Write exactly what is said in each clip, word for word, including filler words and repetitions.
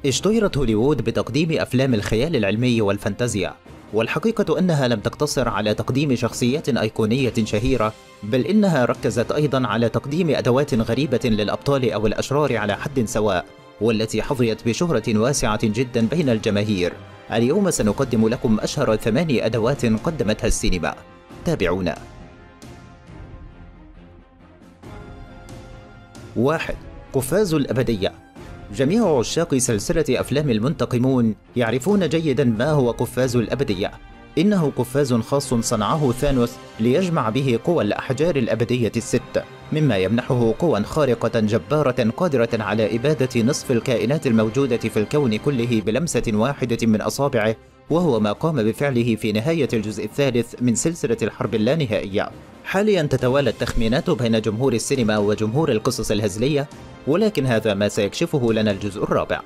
اشتهرت هوليوود بتقديم أفلام الخيال العلمي والفانتازيا، والحقيقة أنها لم تقتصر على تقديم شخصيات أيقونية شهيرة، بل إنها ركزت أيضاً على تقديم أدوات غريبة للأبطال أو الأشرار على حد سواء، والتي حظيت بشهرة واسعة جداً بين الجماهير. اليوم سنقدم لكم أشهر ثماني أدوات قدمتها السينما. تابعونا. واحد. قفاز الأبدية. جميع عشاق سلسلة أفلام المنتقمون يعرفون جيداً ما هو قفاز الأبدية. إنه قفاز خاص صنعه ثانوس ليجمع به قوى الأحجار الأبدية الست، مما يمنحه قوى خارقة جبارة قادرة على إبادة نصف الكائنات الموجودة في الكون كله بلمسة واحدة من أصابعه، وهو ما قام بفعله في نهاية الجزء الثالث من سلسلة الحرب اللانهائية. حالياً تتوالى التخمينات بين جمهور السينما وجمهور القصص الهزلية، ولكن هذا ما سيكشفه لنا الجزء الرابع.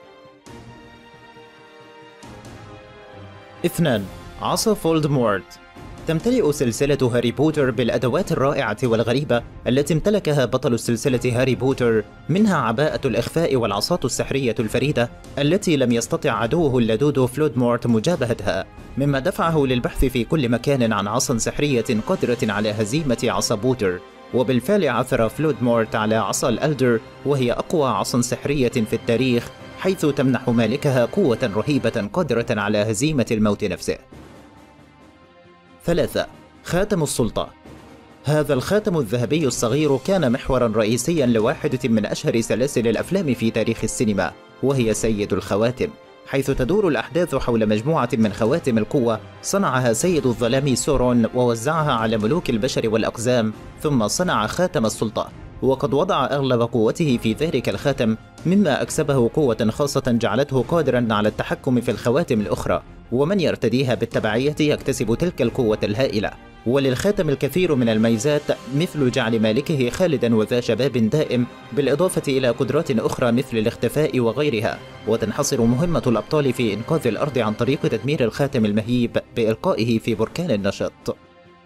اثنان. عصا فولدمورت. تمتلئ سلسلة هاري بوتر بالأدوات الرائعة والغريبة التي امتلكها بطل السلسلة هاري بوتر، منها عباءة الإخفاء والعصاة السحرية الفريدة التي لم يستطع عدوه اللدود فلودمورت مجابهتها، مما دفعه للبحث في كل مكان عن عصا سحرية قادرة على هزيمة عصا بوتر. وبالفعل عثر فلودمورت على عصا الألدر، وهي أقوى عصا سحرية في التاريخ، حيث تمنح مالكها قوة رهيبة قادرة على هزيمة الموت نفسه. ثلاثة. خاتم السلطة. هذا الخاتم الذهبي الصغير كان محوراً رئيسياً لواحدة من أشهر سلاسل الأفلام في تاريخ السينما، وهي سيد الخواتم، حيث تدور الأحداث حول مجموعة من خواتم القوة صنعها سيد الظلام سورون ووزعها على ملوك البشر والأقزام، ثم صنع خاتم السلطة، وقد وضع أغلب قوته في ذلك الخاتم، مما أكسبه قوة خاصة جعلته قادراً على التحكم في الخواتم الأخرى، ومن يرتديها بالتبعية يكتسب تلك القوة الهائلة. وللخاتم الكثير من الميزات، مثل جعل مالكه خالداً وذا شباب دائم، بالإضافة إلى قدرات أخرى مثل الاختفاء وغيرها. وتنحصر مهمة الأبطال في إنقاذ الأرض عن طريق تدمير الخاتم المهيب بإلقائه في بركان النشط.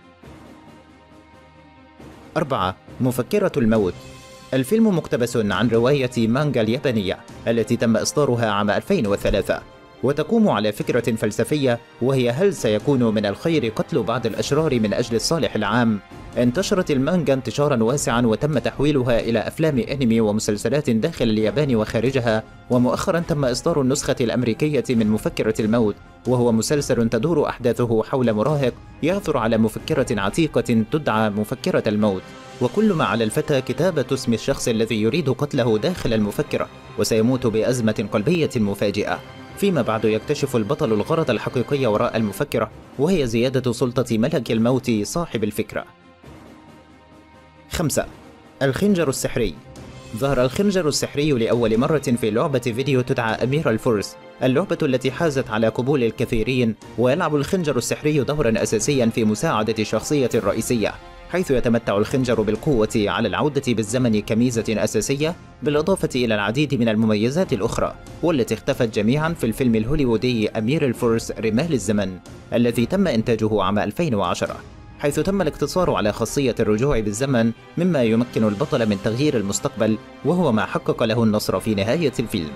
أربعة. مفكرة الموت. الفيلم مقتبس عن رواية مانجا اليابانية التي تم إصدارها عام ألفين وثلاثة، وتقوم على فكرة فلسفية، وهي هل سيكون من الخير قتل بعض الأشرار من أجل الصالح العام؟ انتشرت المانجا انتشارا واسعا، وتم تحويلها إلى أفلام أنمي ومسلسلات داخل اليابان وخارجها، ومؤخرا تم إصدار النسخة الأمريكية من مفكرة الموت، وهو مسلسل تدور أحداثه حول مراهق يعثر على مفكرة عتيقة تدعى مفكرة الموت، وكل ما على الفتى كتابة اسم الشخص الذي يريد قتله داخل المفكرة، وسيموت بأزمة قلبية مفاجئة. فيما بعد يكتشف البطل الغرض الحقيقي وراء المفكرة، وهي زيادة سلطة ملك الموت صاحب الفكرة. خمسة. الخنجر السحري. ظهر الخنجر السحري لأول مرة في لعبة فيديو تدعى أمير الفرس، اللعبة التي حازت على قبول الكثيرين، ويلعب الخنجر السحري دورا أساسيا في مساعدة الشخصية الرئيسية، حيث يتمتع الخنجر بالقوة على العودة بالزمن كميزة أساسية، بالإضافة إلى العديد من المميزات الأخرى، والتي اختفت جميعا في الفيلم الهوليوودي أمير الفرس رمال الزمن، الذي تم إنتاجه عام ألفين وعشرة، حيث تم الاقتصار على خاصية الرجوع بالزمن، مما يمكن البطل من تغيير المستقبل، وهو ما حقق له النصر في نهاية الفيلم.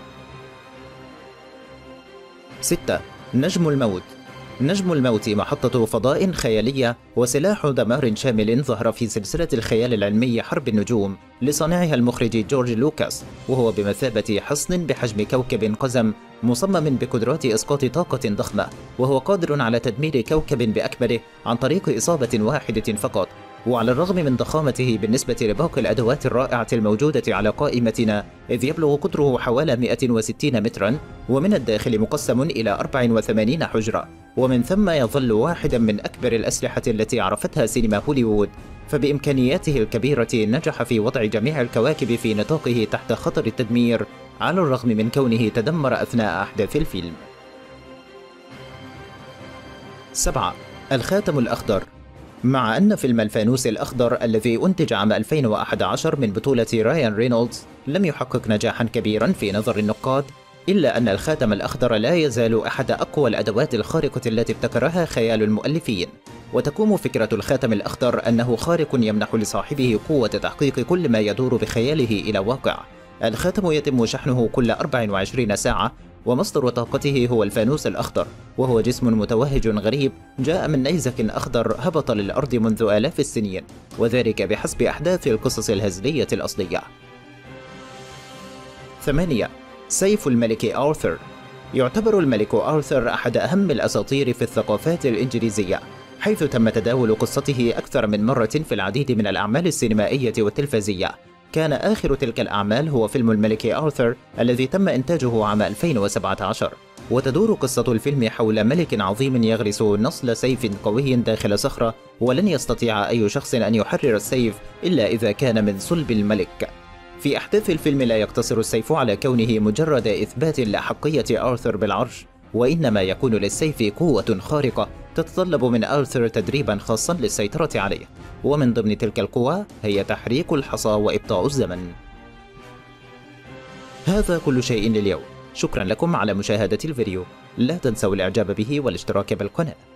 ستة. نجم الموت. نجم الموت محطة فضاء خيالية وسلاح دمار شامل ظهر في سلسلة الخيال العلمي حرب النجوم لصانعها المخرج جورج لوكاس، وهو بمثابة حصن بحجم كوكب قزم مصمم بقدرات إسقاط طاقة ضخمة، وهو قادر على تدمير كوكب بأكمله عن طريق إصابة واحدة فقط. وعلى الرغم من ضخامته بالنسبة لباقي الأدوات الرائعة الموجودة على قائمتنا، إذ يبلغ قطره حوالي مئة وستين مترا، ومن الداخل مقسم إلى أربع وثمانين حجرة، ومن ثم يظل واحدا من أكبر الأسلحة التي عرفتها سينما هوليوود. فبإمكانياته الكبيرة نجح في وضع جميع الكواكب في نطاقه تحت خطر التدمير، على الرغم من كونه تدمر أثناء أحداث الفيلم. سبعة. الخاتم الأخضر. مع أن فيلم الفانوس الأخضر الذي أنتج عام ألفين وأحد عشر من بطولة رايان رينولدز لم يحقق نجاحا كبيرا في نظر النقاد، إلا أن الخاتم الأخضر لا يزال أحد أقوى الأدوات الخارقة التي ابتكرها خيال المؤلفين. وتقوم فكرة الخاتم الأخضر أنه خارق يمنح لصاحبه قوة تحقيق كل ما يدور بخياله إلى واقع، الخاتم يتم شحنه كل أربع وعشرين ساعة، ومصدر طاقته هو الفانوس الأخضر، وهو جسم متوهج غريب جاء من نيزك أخضر هبط للأرض منذ آلاف السنين، وذلك بحسب أحداث القصص الهزلية الأصلية. ثمانية. سيف الملك آرثر. يعتبر الملك آرثر أحد أهم الأساطير في الثقافات الإنجليزية، حيث تم تداول قصته أكثر من مرة في العديد من الأعمال السينمائية والتلفزية. كان آخر تلك الأعمال هو فيلم الملك آرثر الذي تم إنتاجه عام ألفين وسبعة عشر، وتدور قصة الفيلم حول ملك عظيم يغرس نصل سيف قوي داخل صخرة، ولن يستطيع أي شخص أن يحرر السيف إلا إذا كان من صلب الملك. في أحداث الفيلم لا يقتصر السيف على كونه مجرد إثبات لأحقية آرثر بالعرش، وإنما يكون للسيف قوة خارقة تتطلب من آرثر تدريبا خاصا للسيطرة عليه، ومن ضمن تلك القوى هي تحريك الحصى وإبطاء الزمن. هذا كل شيء لليوم، شكرا لكم على مشاهدة الفيديو، لا تنسوا الإعجاب به والاشتراك بالقناة.